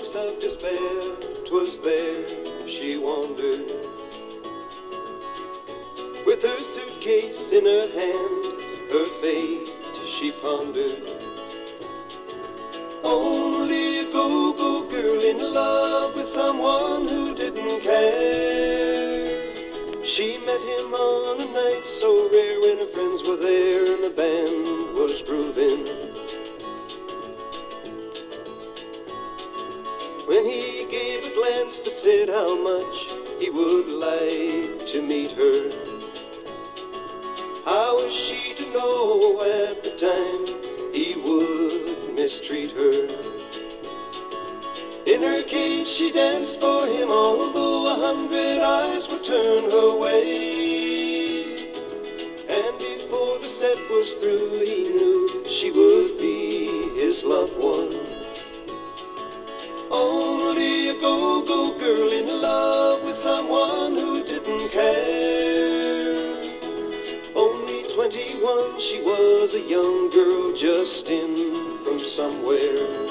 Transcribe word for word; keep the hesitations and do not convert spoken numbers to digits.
depths of despair, 'twas there she wandered, with her suitcase in her hand, her fate she pondered. Only a go-go girl in love with someone who didn't care. She met him on a night so rare, when her friends were there and the band was grooving. When he gave a glance that said how much he would like to meet her, how was she to know at the time he would mistreat her? In her cage she danced for him, although a hundred eyes would turn her way. And before the set was through, he knew she would be his loved one. Only a go-go girl in love with someone who didn't care. Only twenty-one, she was a young girl just in from somewhere.